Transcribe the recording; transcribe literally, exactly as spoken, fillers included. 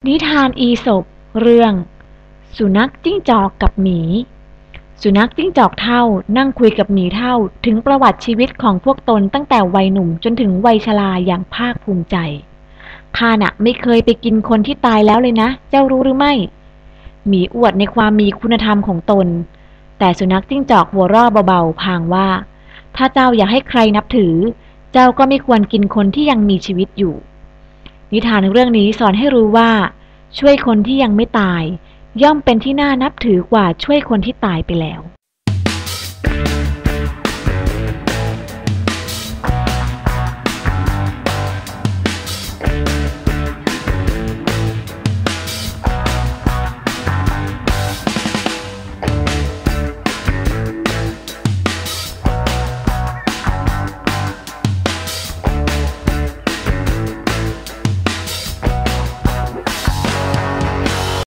นิทานอีสปเรื่องสุนัขจิ้งจอกกับหมีสุนัขจิ้งจอกเฒ่านั่งคุยกับหมีเฒ่าถึงประวัติชีวิตของพวกตนตั้งแต่วัยหนุ่มจนถึงวัยชราอย่างภาคภูมิใจข้าน่ะไม่เคยไปกินคนที่ตายแล้วเลยนะเจ้ารู้หรือไม่หมีอวดในความมีคุณธรรมของตนแต่สุนัขจิ้งจอกหัวเราะเบาๆพลางว่าถ้าเจ้าอยากให้ใครนับถือเจ้าก็ไม่ควรกินคนที่ยังมีชีวิตอยู่นิทานเรื่องนี้สอนให้รู้ว่าช่วยคนที่ยังไม่ตายย่อมเป็นที่น่านับถือกว่าช่วยคนที่ตายไปแล้ว